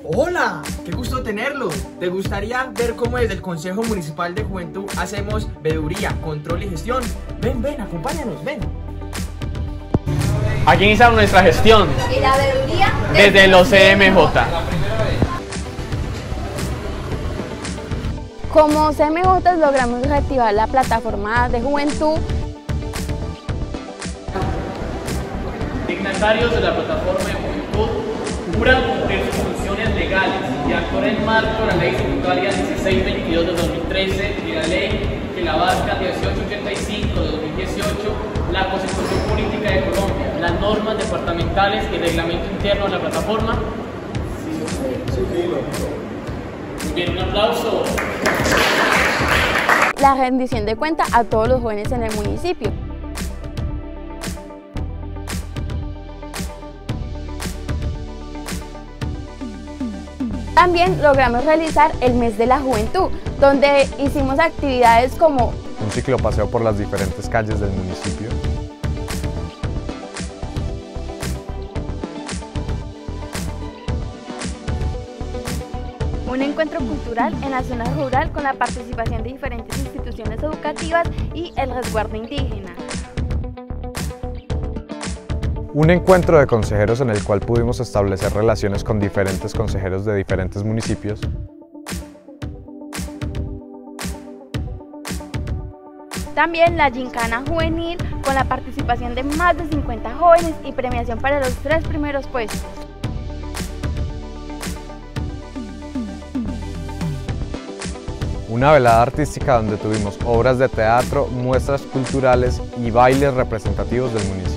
Hola, qué gusto tenerlo. ¿Te gustaría ver cómo desde el Consejo Municipal de Juventud hacemos veeduría, control y gestión? Ven, acompáñanos, ven. Aquí iniciamos nuestra gestión Y la veeduría desde los CMJ. Como CMJ logramos reactivar la plataforma de juventud. Dignatarios de la plataforma de juventud juran cumplir sus funciones legales y actuar en marco de la Ley Estatutaria 1622 de 2013 y la Ley que la abarca 1885 de 2018, la Constitución Política de Colombia, las normas departamentales y el reglamento interno de la plataforma. Muy bien, un aplauso. La rendición de cuenta a todos los jóvenes en el municipio. También logramos realizar el mes de la juventud, donde hicimos actividades como un ciclopaseo por las diferentes calles del municipio, un encuentro cultural en la zona rural con la participación de diferentes instituciones educativas y el resguardo indígena. un encuentro de consejeros en el cual pudimos establecer relaciones con diferentes consejeros de diferentes municipios, También la gincana juvenil con la participación de más de 50 jóvenes y premiación para los 3 primeros puestos. una velada artística donde tuvimos obras de teatro, muestras culturales y bailes representativos del municipio.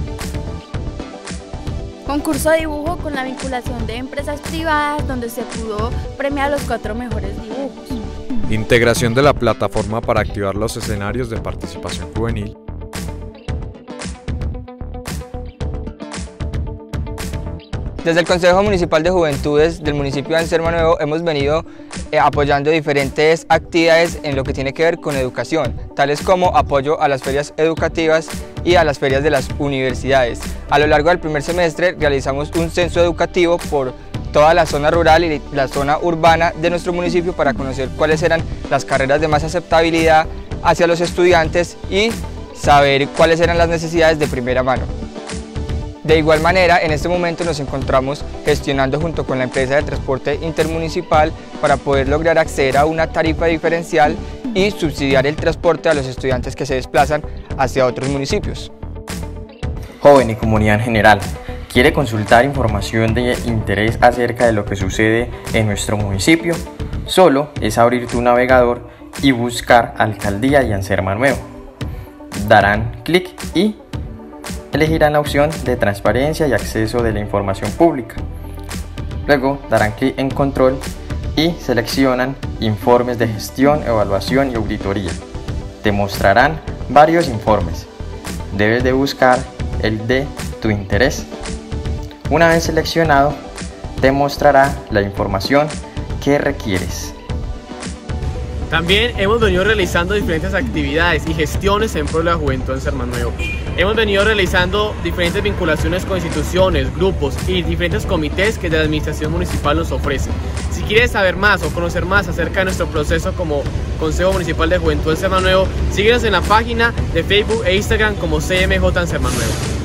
Concurso de dibujo con la vinculación de empresas privadas donde se pudo premiar los 4 mejores dibujos. Integración de la plataforma para activar los escenarios de participación juvenil. Desde el Consejo Municipal de Juventudes del municipio de Anserma Nuevo hemos venido apoyando diferentes actividades en lo que tiene que ver con educación, tales como apoyo a las ferias educativas y a las ferias de las universidades. A lo largo del primer semestre realizamos un censo educativo por toda la zona rural y la zona urbana de nuestro municipio para conocer cuáles eran las carreras de más aceptabilidad hacia los estudiantes y saber cuáles eran las necesidades de primera mano. De igual manera, en este momento nos encontramos gestionando junto con la empresa de transporte intermunicipal para poder lograr acceder a una tarifa diferencial y subsidiar el transporte a los estudiantes que se desplazan hacia otros municipios. Joven y comunidad en general, ¿quiere consultar información de interés acerca de lo que sucede en nuestro municipio? Solo es abrir tu navegador y buscar Alcaldía de Anserma Nuevo. Darán clic y elegirán la opción de transparencia y acceso de la información pública. Luego darán clic en control y seleccionan informes de gestión, evaluación y auditoría. Te mostrarán varios informes. Debes de buscar el de tu interés. Una vez seleccionado, te mostrará la información que requieres. También hemos venido realizando diferentes actividades y gestiones en pro de la juventud en Anserma Nuevo. Hemos venido realizando diferentes vinculaciones con instituciones, grupos y diferentes comités que de la administración municipal nos ofrecen. Si quieres saber más o conocer más acerca de nuestro proceso como Consejo Municipal de Juventud en Anserma Nuevo, síguenos en la página de Facebook e Instagram como CMJ Anserma Nuevo.